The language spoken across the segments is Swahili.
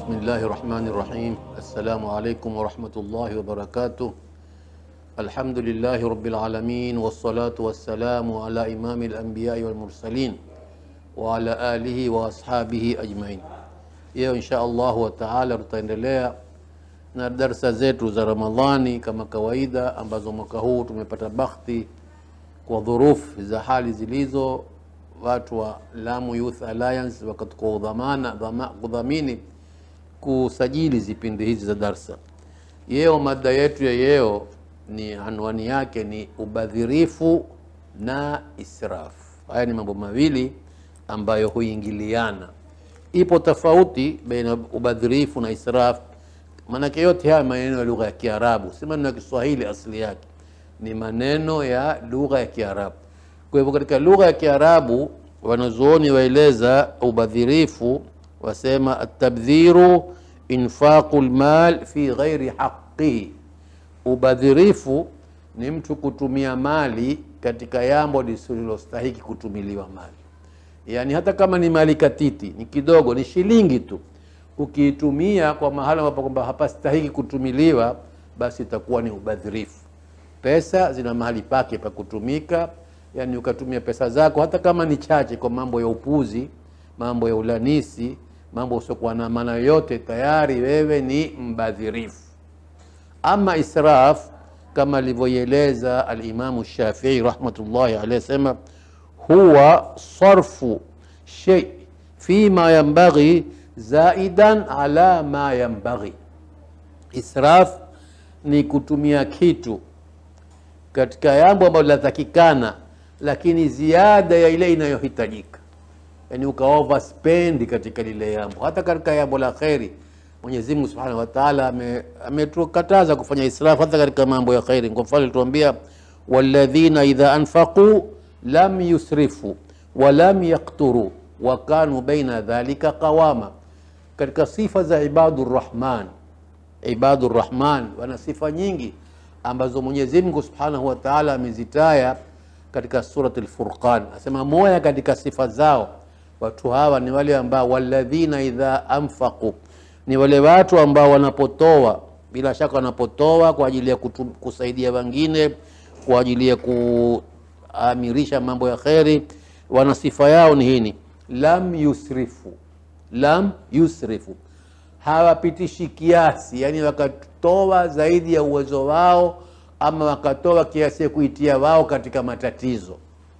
Bismillahirrahmanirrahim. Assalamu alaikum warahmatullahi wabarakatuh. Alhamdulillahi rabbil alamin, wassalatu wassalamu ala imamil anbiya'i wal mursalin wa ala alihi wa ashabihi ajmain. Leo insha Allah wa ta'ala tutaendelea na darsa zetu za Ramadhani kama kawaida, ambazo mwaka huu tumepata bahati kwa dhurufu za hali zilizo watu wa Lamu Youth Alliance wakatuko kudhamini kusajili zipindi hizi za darsa. Yeo mada yetu ya yeo ni anwani yake ni ubadhirifu na israf. Haya ni mambo mawili ambayo huingiliana. Ipo tofauti baina ubadhirifu na israf. Manake yote haya maneno ya lugha ya Kiarabu, si maneno ya Kiswahili asili yake, ni maneno ya lugha ya Kiarabu. Kwa hivyo katika lugha ya Kiarabu wanazuoni waeleza ubadhirifu, wasema at-tabdhiru infaqul mal fi ghairi haqqi. Ubadhirifu ni mtu kutumia mali katika jambo lisilostahiki kutumiliwa mali. Yani hata kama ni mali katiti, ni kidogo, ni shilingi tu, ukiitumia kwa mahala ambapo kwamba hapastahiki kutumiliwa, basi itakuwa ni ubadhirifu. Pesa zina mahali pake pa kutumika, yani ukatumia pesa zako hata kama ni chache kwa mambo ya upuzi, mambo ya ulanisi, mambo usiokuwa na maana yote, tayari wewe ni mbadhirifu. Ama israf, kama alivyoeleza al-Imam Shafi'i rahmatullahi alayhi, sema huwa sarfu shay fi ma yanbaghi zaidan ala ma yanbaghi. Israf ni kutumia kitu katika jambo ambalo linatakikana lakini ziada ya ile inayohitajika. Yani overspend katika lile jambo. Hata katika jambo la khairi, Mwenyezi Mungu Subhanahu wa Ta'ala ametukataza kufanya israf hata katika mambo ya khairi. Kwa mfano tuambia walladhina idha anfaqu lam yusrifu wa lam yaqturu wa kanu baina dhalika qawama. Katika sifa za ibadur rahman, ibadur rahman wana sifa nyingi ambazo Mwenyezi Mungu Subhanahu wa Ta'ala amezitaya katika suratul Furqan. Asema moja katika sifa zao watu hawa ni wale ambao walladhina idha anfaqu, ni wale watu ambao wanapotoa, bila shaka wanapotoa kwa ajili ya kusaidia wengine, kwa ajili ya kuamirisha mambo ya khairi, wana sifa yao ni hini: lam yusrifu. Lam yusrifu, hawapitishi kiasi, yani wakatoa zaidi ya uwezo wao, ama wakatoa kiasi ya kuitia wao katika matatizo.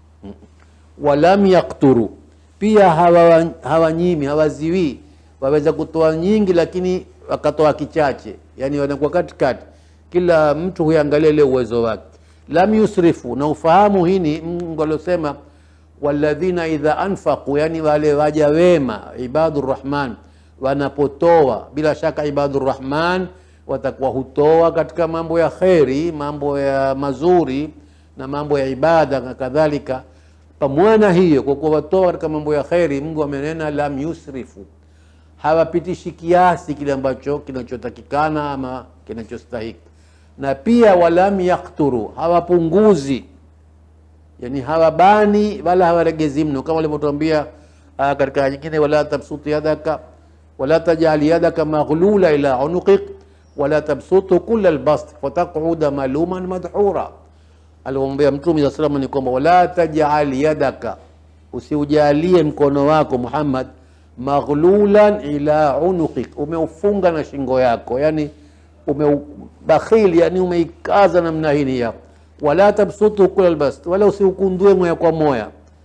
Walam yaqturu, pia hawanyimi, hawaziwi. Waweza kutoa nyingi lakini wakatoa kichache, yani wanakuwa katikati, kila mtu huangalia ile uwezo wake. Lam yusrifu, na ufahamu hini Mungu aliyosema walladhina idha anfaqu, yani wale waja wema ibadur rahman wanapotoa, bila shaka ibadur rahman watakuwa hutoa katika mambo ya khairi, mambo ya mazuri na mambo ya ibada na kadhalika. Pamoja hiyo, kwa kuwa watoa katika mambo ya khairi, Mungu amenena lam yusrifu, hawapitishi kiasi kile ambacho kinachotakikana ama kinachostahiki. Na pia walam yaqturu, hawapunguzi, yani hawabani wala hawaregezi mno, kama walivyotuambia katika nyingine, wala tabsutu yadaka wala taj'al yadaka maghlula ila unuqik wala tabsutu kullal bast fataq'uda maluman madhura. Aliomba Mtume sallallahu alayhi wasallam ni kwamba wala taj'al yadaka, usiujalie mkono wako Muhammad, maghlulan ila unuqik, umeufunga na shingo yako, yani umebakhili, yani umeikaza namna hii ya wala tabsutu kullal bast, wala usiukundue moja kwa moja,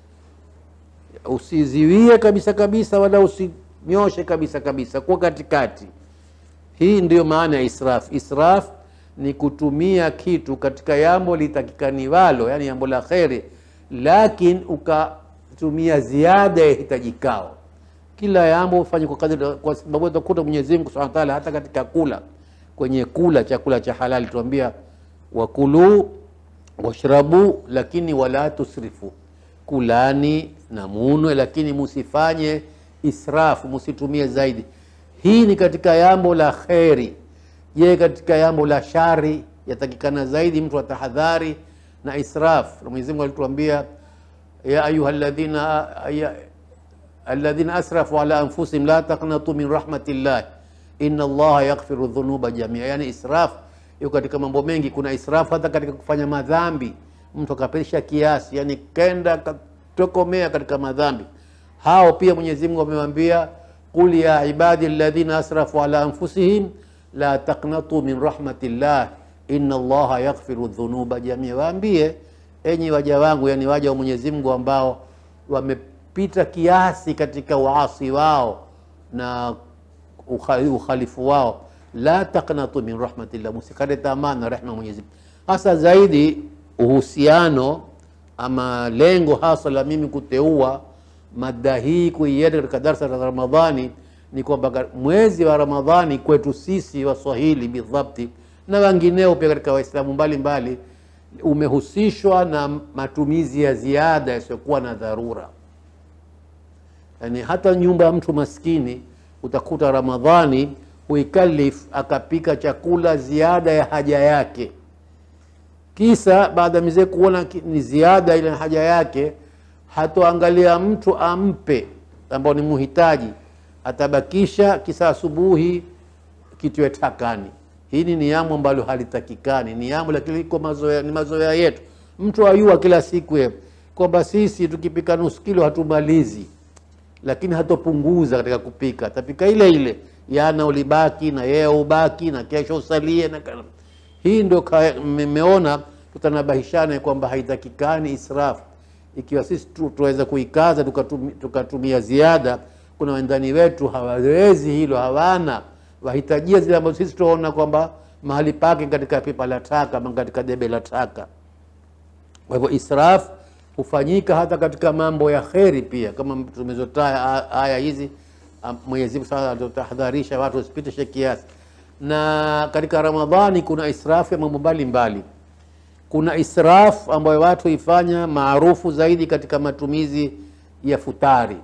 usiziwie kabisa kabisa wala usinyoshe kabisa kabisa, kwa katikati. Hii ndiyo maana ya israf. Israf ni kutumia kitu katika jambo litakikaniwalo, yani jambo la khairi, lakini ukatumia ziada ya hitajikao. Kila jambo ufanye kwa kadri, kwa sababu utakuta Mwenyezi Mungu Subhanahu wa Ta'ala hata katika kula, kwenye kula chakula cha halali tuambia wakulu washrabu lakini wala tusrifu, kulani na munwe lakini musifanye israfu, musitumie zaidi. Hii ni katika jambo la khairi. Je, katika jambo la shari yatakikana zaidi mtu atahadhari na israf. Mwenyezi Mungu alituambia ya ayyuhalladhina alladhina asrafu ala anfusihim la taqnatu min rahmatillah inna Allaha yaghfiru dhunuba jamia. Yani israf yuko katika mambo mengi. Kuna israf hata katika kufanya madhambi, mtu akapisha kiasi, yani kenda katokomea katika madhambi. Hao pia Mwenyezi Mungu amemwambia, qul ya ibadi alladhina asrafu ala anfusihim la taqnatu min rahmatillah inna Allaha yaghfiru dhunuba jamia. Waambie, enyi waja wangu, yani waja wa Mwenyezi Mungu ambao wamepita kiasi katika uasi wao na ukhalifu wao, la taqnatu min rahmatillah, msikate tamaa na rehema Mwenyezi Mungu. Hasa zaidi uhusiano ama lengo hasa la mimi kuteua mada hii kuienda katika darsa la Ramadhani ni kwamba mwezi wa Ramadhani kwetu sisi Waswahili bidhabti na wengineo pia katika Waislamu mbalimbali umehusishwa na matumizi ya ziada yasiyokuwa na dharura. Yani hata nyumba ya mtu maskini utakuta Ramadhani huikalif akapika chakula ziada ya haja yake, kisa baada mzee kuona ni ziada ile haja yake, hatoangalia mtu ampe ambao ni muhitaji, atabakisha kisa asubuhi kitu takani. Hili ni jambo ambalo halitakikani, ni jambo lakini liko mazoea, ni mazoea yetu. Mtu ayua kila siku kwamba sisi tukipika nusu kilo hatumalizi, lakini hatopunguza katika kupika, tapika ile ile yana ulibaki na yeye ubaki na kesho usalie na hii ndio mmeona. Tutanabahishana kwamba haitakikani israf. Ikiwa sisi tuweza kuikaza tukatumia ziada, kuna wendani wetu hawawezi hilo, hawana wahitajia zile ambazo sisi tunaona kwamba mahali pake katika pipa la taka ama katika debe la taka. Kwa hivyo israf hufanyika hata katika mambo ya kheri pia, kama tumezotaa aya hizi Mwenyezi Mungu sana atahadharisha watu wasipitishe kiasi. Na katika Ramadhani kuna israf ya mambo mbalimbali. Kuna israf ambayo watu ifanya maarufu zaidi katika matumizi ya futari.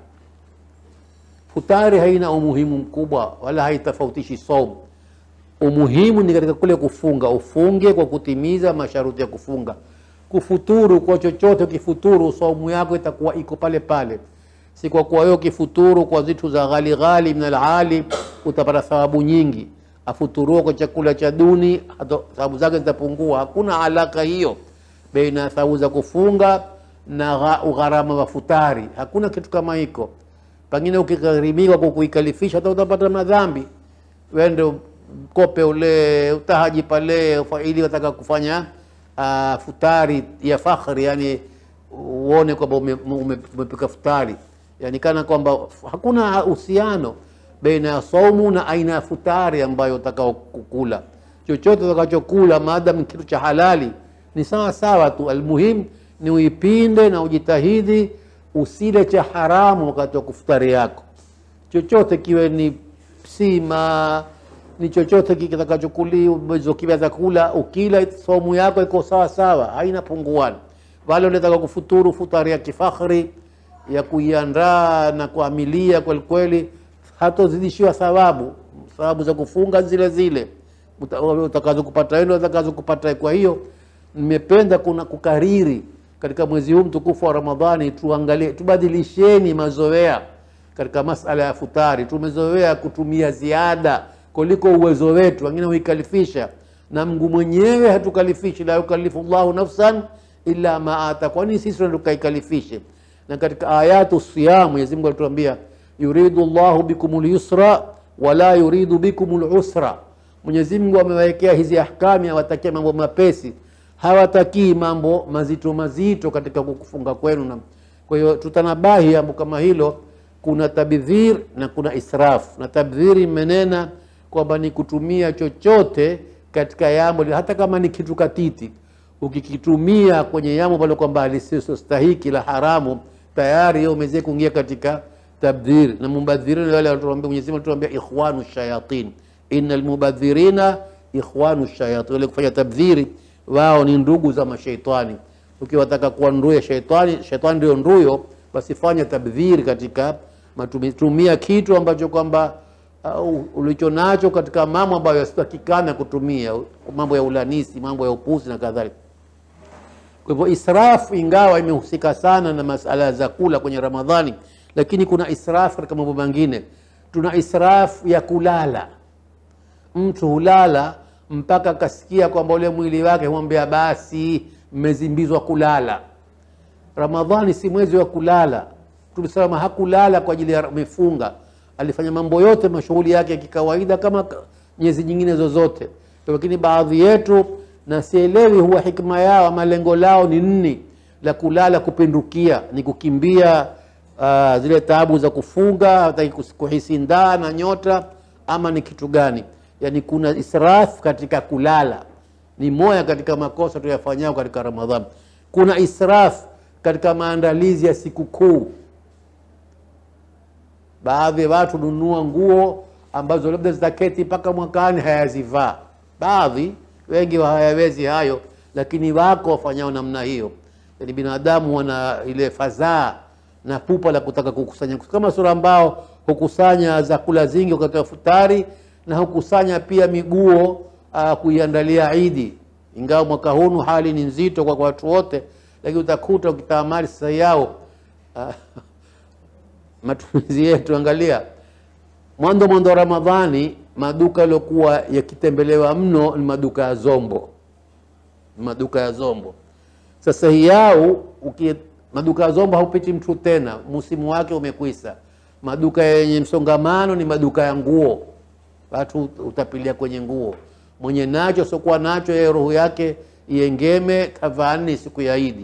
Futari haina umuhimu mkubwa wala haitafautishi saumu. Umuhimu ni katika kule kufunga, ufunge kwa kutimiza masharuti ya kufunga. Kufuturu kwa chochote, ukifuturu saumu yako itakuwa iko pale pale. Si kwa kuwa wewe ukifuturu kwa vitu za ghali ghali min al-ali utapata thawabu nyingi, afuturu kwa chakula cha duni thawabu zake zitapungua. Hakuna alaka hiyo baina thawabu za kufunga na gharama wa futari, hakuna kitu kama hiko. Pengine ukigharimika kwa kuikalifisha hata utapata madhambi. Wende kope ule utahaji pale ili wataka kufanya futari ya fakhri, yani uone kwamba umepika futari, yani kana kwamba hakuna uhusiano baina ya saumu na aina ya futari ambayo utakao kukula. Chochote utakachokula maadamu kitu cha halali ni sawa sawa tu. Almuhim ni uipinde na ujitahidi usile cha haramu wakati wa kufutari yako. Chochote kiwe ni sima, ni chochote kitakachokuliwa umezokiweza kula, ukila saumu yako iko sawa sawa, haina punguani. Wale wanataka kufuturu futari ya kifakhri ya kuiandaa na kuamilia kweli kweli, hatozidishiwa thawabu za kufunga zile zile utakazokupata wewe, utakazokupata. Kwa hiyo nimependa kuna kukariri katika mwezi huu mtukufu wa Ramadhani, tuangalie, tubadilisheni mazoea katika masala ya futari. Tumezoea kutumia ziada kuliko uwezo wetu, wengine huikalifisha, na Mungu mwenyewe hatukalifishi, la yukallifu Allahu nafsan illa ma ata. Kwa nini sisi tukaikalifishe? Na katika ayatu siyam Mwenyezi Mungu alituambia yuridu Allahu bikumul yusra wala yuridu bikumul usra. Mwenyezi Mungu amewekea hizi ahkami, hawatakia mambo mapesi, hawatakii mambo mazito mazito katika kufunga kwenu. Kwa hiyo tutanabahi mambo kama hilo. Kuna tabdhir na kuna israf. Na tabdhiri menena kwamba ni kutumia chochote katika jambo, hata kama ni kitu katiti, ukikitumia kwenye jambo pale kwamba lisistahiki la haramu, tayari yeye umeze kuingia katika tabdhir. Na mubadhirina wale wanatuambia, Mwenyezi Mungu anatuambia ikhwanu shayatin, innal mubadhirina ikhwanu shayatin. Wale kufanya tabdhiri wao ni ndugu za mashaitani. Ukiwataka kuwa ndugu ya shaitani ndio nduyo, basi fanya tabdhiri katika tumia kitu ambacho kwamba ulicho nacho katika mambo ambayo yasitakikana kutumia, mambo ya ulanisi, mambo ya upuzi na kadhalika. Kwa hivyo israf, ingawa imehusika sana na masala za kula kwenye Ramadhani, lakini kuna israf katika mambo mengine. Tuna israf ya kulala. mtu hulala mpaka kasikia kwamba ule mwili wake humwambia basi mmezimbizwa kulala. Ramadhani si mwezi wa kulala. Tulisema hakulala kwa ajili ya mifunga, alifanya mambo yote mashughuli yake kikawaida kama miezi nyingine zozote. Lakini baadhi yetu na sielewi huwa hikma yao malengo lao ni nini la kulala kupindukia, ni kukimbia zile taabu za kufunga, hataki kuhisi ndaa na nyota, ama ni kitu gani? Yani kuna israf katika kulala, ni moja katika makosa tuyafanyao katika Ramadhani. Kuna israf katika maandalizi ya sikukuu. Baadhi ya watu nunua nguo ambazo labda zitaketi mpaka mwakani hayazivaa. Baadhi, wengi hayawezi hayo, lakini wako wafanyao namna hiyo. Yani binadamu wana ile fadhaa na pupa la kutaka kukusanya, kama sura ambao hukusanya zakula zingi wakati wa futari, na hukusanya pia miguo kuiandalia Idi. Ingawa mwaka huu hali ni nzito kwa watu wote, lakini utakuta ukitaamali sasa yao matumizi yetu. Angalia mwanzo Ramadhani, maduka yaliokuwa yakitembelewa mno ni maduka ya zombo. Maduka ya zombo sasa yao maduka ya zombo haupiti mtu tena, msimu wake umekwisha. Maduka yenye msongamano ni maduka ya nguo. Watu utapilia kwenye nguo. Mwenye nacho sokuwa nacho yeye roho yake iengeme kavani siku ya Idi.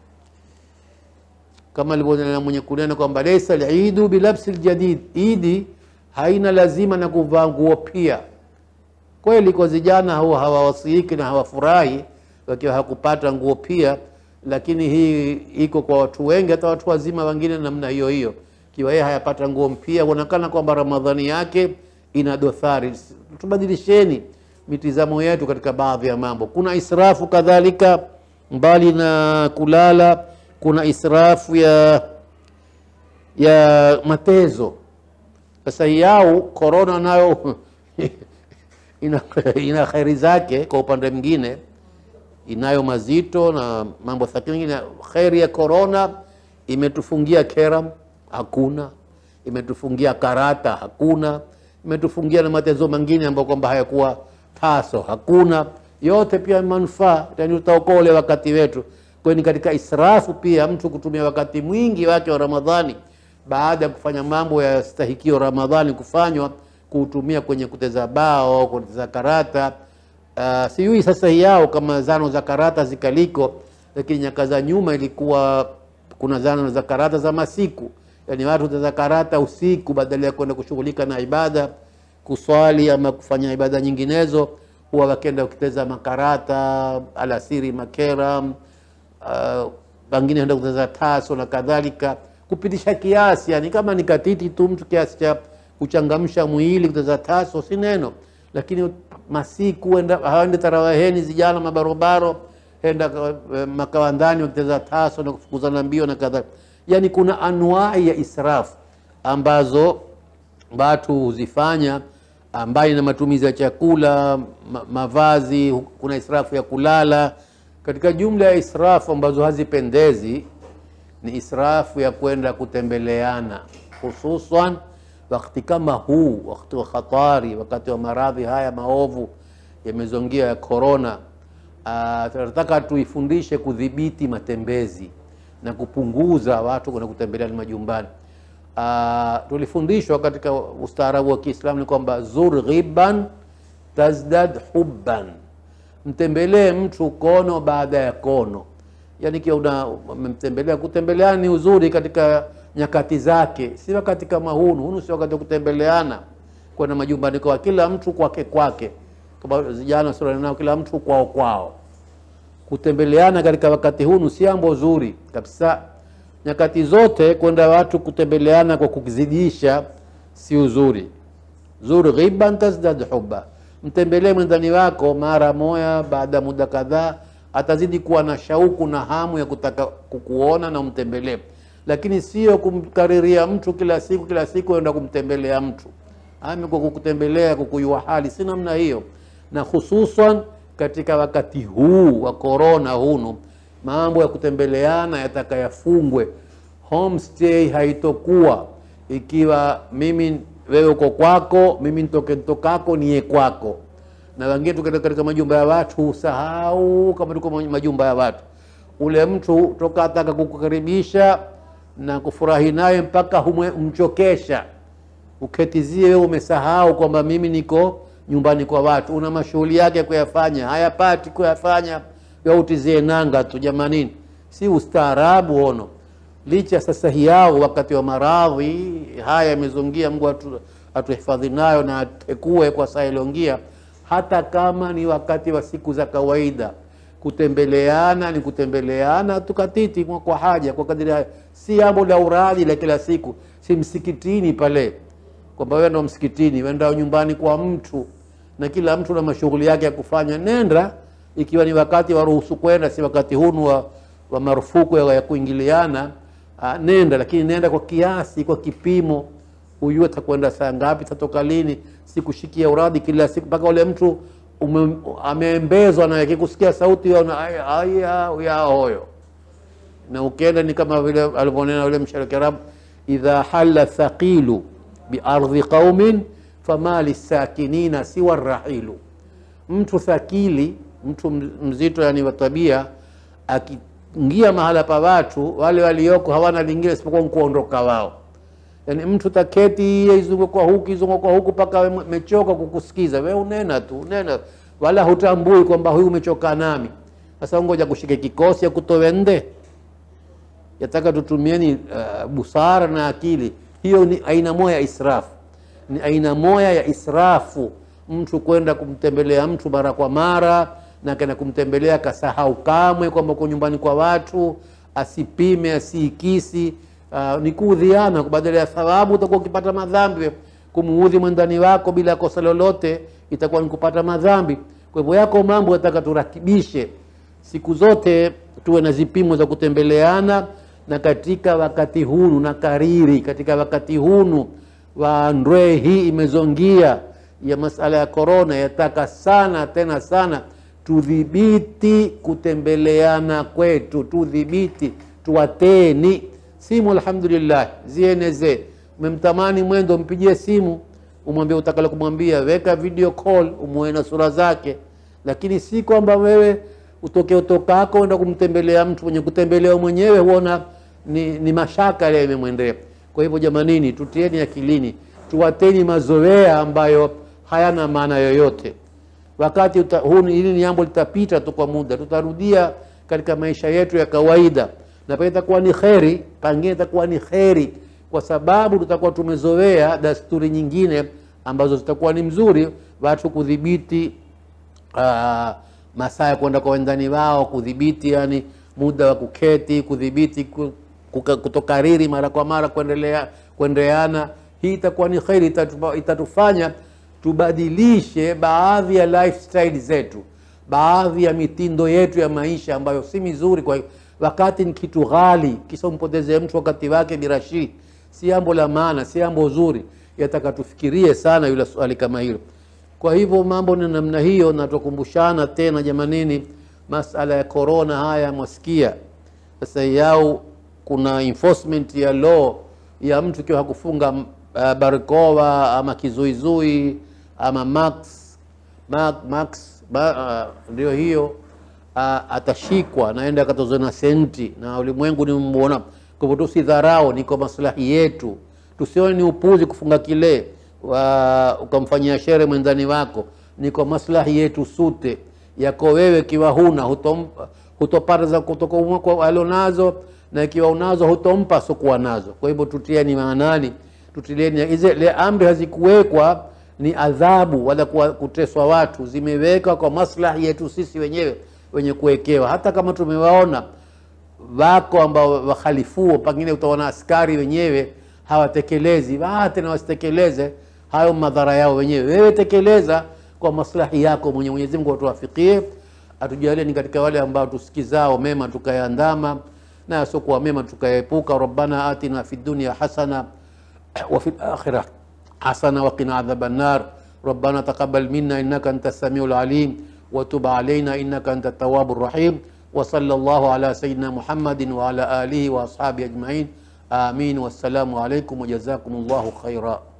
Kama alivyoona mwenye kunena kwamba laysa al-Eidu bilabsi al-jadid, Idi haina lazima na kuvaa nguo pia. Kweli kwa vijana hawawasiki na hawafurahi wakiwa hakupata nguo pia, lakini hii iko kwa watu wengi, hata watu wazima wengine namna hiyo hiyo. Kiwa yeye hayapata nguo mpya, huonekana kwamba Ramadhani yake ina dothari. Tubadilisheni mitizamo yetu katika baadhi ya mambo. Kuna israfu kadhalika, mbali na kulala, kuna israfu ya matezo. Sasa yao corona nayo ina khairi zake kwa upande mwingine, inayo mazito na mambo thakini. Khairi ya corona imetufungia keram, hakuna. Imetufungia karata, hakuna. Imetufungia na matezo mengine ambayo kwamba hayakuwa taso, hakuna. Yote pia manufaa, yani utaokole wakati wetu. Kwa ni katika israfu pia mtu kutumia wakati mwingi wake wa Ramadhani baada ya kufanya mambo ya stahikio Ramadhani kufanywa, kutumia kwenye kuteza bao, kuteza karata. Sijui sasa yao kama zano za karata zikaliko, lakini nyaka za nyuma ilikuwa kuna zano za karata za masiku. Yani watu kuteza karata usiku badala ya kwenda kushughulika na ibada, kuswali ama kufanya ibada nyinginezo, huwa wakenda kuteza makarata, alasiri makera, wengine henda kuteza taso na kadhalika, kupitisha kiasi. Yani kama ni katiti tu mtu kiasi cha kuchangamsha mwili kuteza taso si neno, lakini masiku hawaende tarawiheni zijana mabarobaro, henda makawandani wakiteza taso na kufukuzana mbio na kadhalika. Yani kuna anuai ya israfu ambazo watu huzifanya, ambayo na matumizi ya chakula, mavazi. Kuna israfu ya kulala. Katika jumla ya israfu ambazo hazipendezi ni israfu ya kwenda kutembeleana, hususan wakati kama huu, wakati wa khatari, wakati wa maradhi haya maovu yamezongia ya corona. Tunataka tuifundishe kudhibiti matembezi na kupunguza watu kwenda kutembelea majumbani. Tulifundishwa katika ustaarabu wa Kiislamu ni kwamba zur ghiban tazdad hubban, mtembelee mtu kono baada ya kono. Yani kiwa unamtembelea, kutembeleana ni uzuri katika nyakati zake, si wakati kama huu si wakati kutembeleana kwenda majumbani kwa kila mtu kwake kwake, kama vijana sura nao kila mtu kwao. Kutembeleana katika wakati huu si jambo zuri kabisa. Nyakati zote kwenda watu kutembeleana kwa kukizidisha si uzuri. Zuru ghiban tazdad hubba, mtembelee mwendani wako mara moja baada muda kadhaa, atazidi kuwa na shauku na hamu ya kutaka kukuona na umtembelee. Lakini sio kumkariria mtu kila siku enda kumtembelea mtu. Kwa kukutembelea kukuyua hali, si namna hiyo. Na hususan katika wakati huu wa corona hunu, mambo ya kutembeleana yatakayafungwe. Homestay haitokuwa. Ikiwa mimi wewe uko kwako, mimi nitokako niye kwako. Na wengine tukenda katika majumba ya watu usahau kama tuko majumba ya watu, ule mtu toka ataka kukukaribisha na kufurahi naye mpaka umchokesha, uketizie wewe umesahau kwamba mimi niko nyumbani kwa watu, una mashughuli yake kuyafanya, hayapati kuyafanya, wewe utizie nanga tu. Jamanini, si ustaarabu ono. Licha sasa hiao wakati wa maradhi haya yamezongia, Mungu atuhifadhi nayo na atekue kwa saa ilongia. Hata kama ni wakati wa siku za kawaida, kutembeleana ni kutembeleana tukatiti kwa haja, kwa kadiri si jambo la uradi la kila siku. Si msikitini pale kwamba wewe ndo msikitini, wenda nyumbani kwa mtu na kila mtu na mashughuli yake ya kufanya. Nenda ikiwa ni wakati wa ruhusu kwenda, si wakati hunu wa marufuku ya kuingiliana. Nenda, lakini nenda kwa kiasi, kwa kipimo. Ujue atakwenda saa ngapi, tatoka lini. Sikushikia uradi kila siku mpaka ule mtu ameembezwa na akikusikia sauti ya hoyo. Na ukienda ni kama vile alivyonena yule mshairi Arabu, idha halla thaqilu bi ardhi qaumin fama lisakinina siwa rahilu. Mtu thakili, mtu mzito yani wa tabia, akiingia mahala pa watu, wale walioko hawana lingine isipokuwa kuondoka wao. Yani mtu taketi izunguke kwa huku paka mechoka kukusikiza, wewe unena tu, wala hutambui kwamba huyu umechoka nami. Sasa ngoja kushike kikosi ya kutowende. Yataka tutumieni busara na akili. Hiyo ni aina moja ya israfu. Ni aina moja ya israfu, mtu kwenda kumtembelea mtu mara kwa mara, na kana kumtembelea kasahau kamwe kwamba kwa nyumbani kwa watu, asipime, asiikisi. Ni kuudhiana. Badala ya thawabu utakuwa ukipata madhambi. Kumuudhi mwendani wako bila kosa lolote itakuwa ni kupata madhambi. Kwa hivyo yako mambo nataka turakibishe siku zote, tuwe na zipimo za kutembeleana. Na katika wakati hunu na kariri, katika wakati hunu wa ndwe hii imezongia ya masala ya corona, yataka sana tena sana tudhibiti kutembeleana kwetu, tudhibiti, tuwateni. Simu alhamdulillah zieneze. Umemtamani mwendo, mpigie simu, umwambie utakalo kumwambia, weka video call, umuone na sura zake. Lakini si kwamba wewe utokako uenda kumtembelea mtu mwenye kutembelea mwenyewe huona ni mashaka ile imemwendea. Kwa hivyo jamanini, tutieni akilini, tuwateni mazoea ambayo hayana maana yoyote. Wakati hili ni jambo litapita tu kwa muda, tutarudia katika maisha yetu ya kawaida. Na pia itakuwa ni kheri, pengine itakuwa ni kheri kwa sababu tutakuwa tumezoea dasturi nyingine ambazo zitakuwa ni mzuri. Watu kudhibiti masaa ya kwenda kwa wendani wao, kudhibiti yani muda wa kuketi, kudhibiti kutokariri mara kwa mara, kuendeana. Hii itakuwa ni kheri, itatufanya tubadilishe baadhi ya lifestyle zetu, baadhi ya mitindo yetu ya maisha ambayo si mizuri. Kwa wakati ni kitu ghali, kisha umpoteze mtu wakati wake birashi, si jambo la maana, si jambo zuri. Yataka tufikirie sana yule swali kama hilo. Kwa hivyo mambo ni namna hiyo, na tukumbushana tena jamanini, masala ya corona haya mwasikia. Sasa yao kuna enforcement ya law ya mtu kiwa hakufunga barakoa ama kizuizui ama max ndio hiyo, atashikwa naenda akatozwa na senti, na ulimwengu ni muona. Kwa hivyo tusidharau, ni kwa maslahi yetu. Tusione ni upuzi kufunga kile ukamfanyia shere mwendani wako, ni kwa maslahi yetu sote. Yako wewe kiwa huna hutopata za kutoka kwa alionazo, na kiwa unazo hutompa sokuwa nazo. Kwa hivyo tutieni maanani, tutilieni ile amri hazikuwekwa ni adhabu wala kuteswa watu, zimewekwa kwa maslahi yetu sisi wenyewe wenye kuwekewa. Hata kama tumewaona wako ambao wakhalifuo, pengine utaona askari wenyewe hawatekelezi, tena wasitekeleze, hayo madhara yao wenyewe. Wewe tekeleza kwa maslahi yako mwenye. Mwenyezi Mungu atuwafikie, atujalie ni katika wale ambao tusikizao mema tukayaandama, na yasiokuwa mema tukayaepuka. Rabbana atina fid dunya hasana wa fil akhirah hasana wa qina adhaban nar. Rabbana taqabbal minna innaka antas samiul alim wa tub alayna innaka antat tawwabur rahim. Wa sallallahu ala sayyidina Muhammadin wa ala alihi wa ashabihi ajma'in. Amin. Wassalamu alaykum wa jazakumullahu khaira.